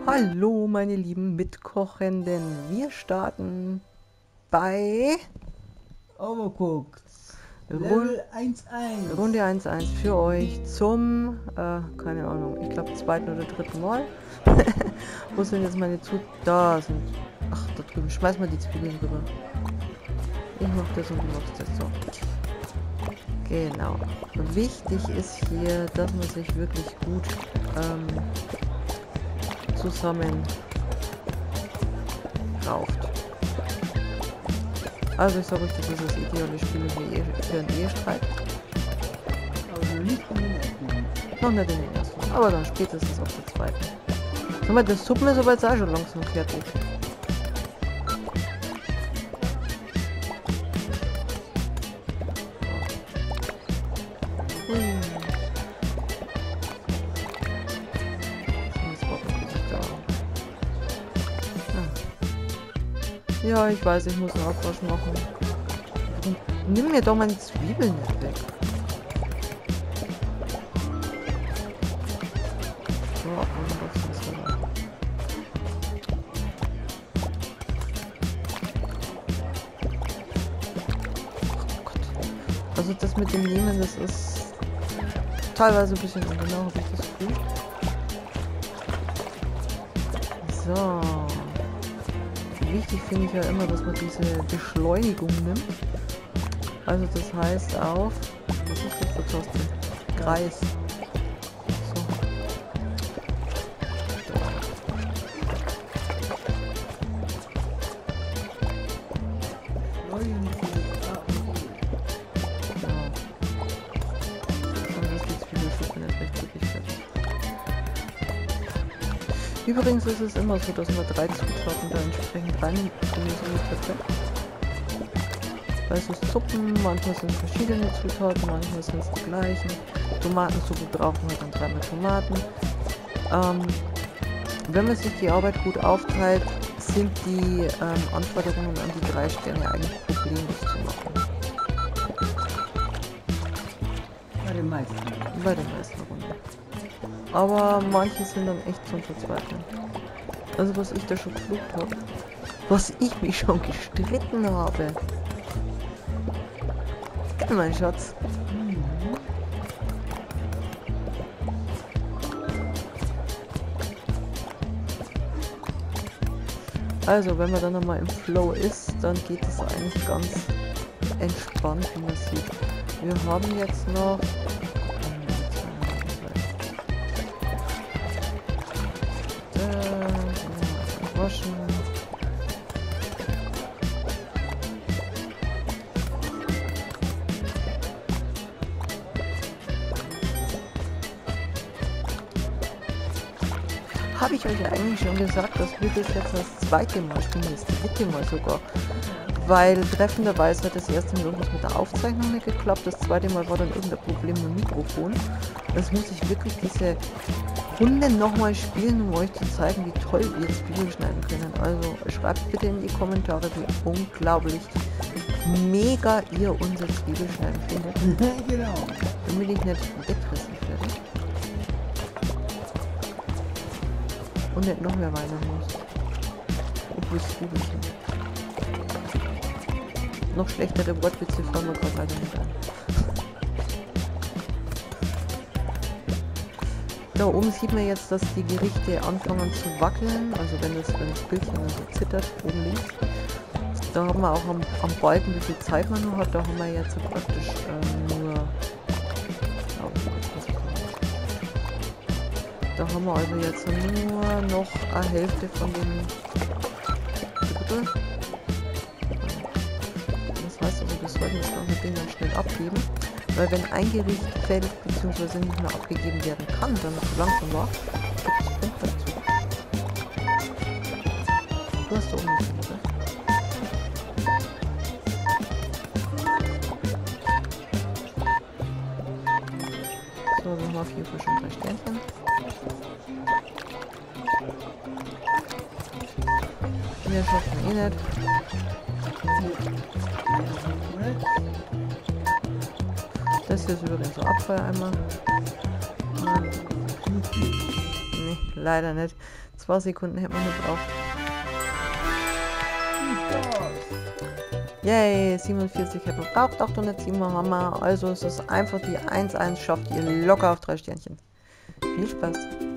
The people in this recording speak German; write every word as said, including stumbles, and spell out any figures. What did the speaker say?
Hallo meine lieben Mitkochenden, wir starten bei Overcooked. Rund Level eins eins. Runde eins eins für euch zum, äh, keine Ahnung, ich glaube zweiten oder dritten Mal. Wo sind jetzt meine Zutaten? Da sind, ach da drüben, schmeiß mal die Zwiebeln rüber. Ich mach das und du machst das so. Genau. Wichtig ist hier, dass man sich wirklich gut ähm, zusammen raucht. Also ich sage euch, das ist das ideale Spiel für, Ehe, für einen Ehestreit. Also nicht in den ersten. Noch nicht in den ersten, aber dann spätestens auf der zweiten. Guck mal, das Suppen ist aber jetzt auch schon langsam fertig. Hui. Das warten, bis ich da. Ah. Ja, ich weiß, ich muss einen Abwasch machen. Nimm mir doch meine Zwiebeln nicht weg. So, abwaschen darfst du das selber. Oh Gott. Also das mit dem Nehmen, das ist teilweise ein bisschen ungenau, habe ich das Gefühl. So. Wichtig finde ich ja immer, dass man diese Beschleunigung nimmt. Also das heißt auf, was ist das für Taste? Kreis. So. Neuen A und E. Genau. Dann ist die Zwiebelsuppe nicht recht wirklich fertig. Übrigens ist es immer so, dass man drei Zutaten da entsprechend rein tut. Weil so Suppen, manchmal sind es verschiedene Zutaten, manchmal sind es die gleichen. Tomatensuppe brauchen wir dann dreimal Tomaten. Ähm, wenn man sich die Arbeit gut aufteilt, sind die ähm, Anforderungen an die drei Sterne eigentlich problemlos zu machen. Bei den meisten. Bei den meisten Runden. Aber manche sind dann echt zum Verzweifeln. Also was ich da schon geflucht habe. Was ich mich schon gestritten habe. Mein Schatz. Mhm. Also, wenn man dann nochmal im Flow ist, dann geht es eigentlich ganz entspannt, wie man sieht. Wir haben jetzt noch... Äh, waschen. Habe ich euch eigentlich schon gesagt, dass wir das jetzt das zweite Mal spielen, das dritte Mal sogar. Weil treffenderweise hat das erste Mal irgendwas mit der Aufzeichnung nicht geklappt, das zweite Mal war dann irgendein Problem mit dem Mikrofon. Das muss ich wirklich diese Runde nochmal spielen, um euch zu zeigen, wie toll wir jetzt Video schneiden können. Also schreibt bitte in die Kommentare, wie unglaublich mega ihr unser Zwiebelschneiden findet. Genau. Damit ich nicht wegfressen werde. Und nicht noch mehr weinen muss. Obwohl es Zwiebeln sind. Noch schlechtere Wortwitze fallen mir gerade leider nicht ein. Da oben sieht man jetzt, dass die Gerichte anfangen zu wackeln. Also wenn das, wenn das Bildchen so zittert, oben links. Da haben wir auch am, am Balken, wie viel Zeit man noch hat. Da haben wir jetzt praktisch äh, nur... Da haben wir also jetzt nur noch eine Hälfte von dem Drittel. Das heißt also, wir sollten das ganze Ding dann schnell abgeben. Weil wenn ein Gericht fällt bzw. nicht mehr abgegeben werden kann, dann es zu langsam war, gibt es Punkte dazu. Du hast da oben nicht, oder? So, wir haben auf jeden Fall schon drei Sternchen. Mehr schaffen wir eh nicht. Das hier ist übrigens so Abfeuereimer. Nee, leider nicht. Zwei Sekunden hätten wir nur gebraucht. Yay, siebenundvierzig hätten wir gebraucht, achthundertsieben haben wir. Also es ist einfach die eins eins, schafft ihr locker auf drei Sternchen. Viel Spaß!